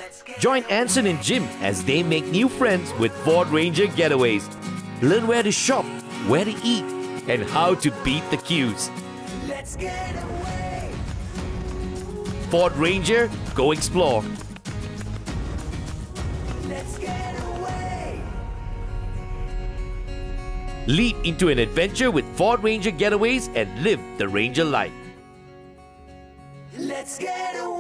Join Anson and Jim as they make new friends with Ford Ranger Getaways. Learn where to shop, where to eat, and how to beat the queues. Let's get away. Ford Ranger, go explore. Let's get away. Leap into an adventure with Ford Ranger Getaways and live the Ranger life. Let's get away.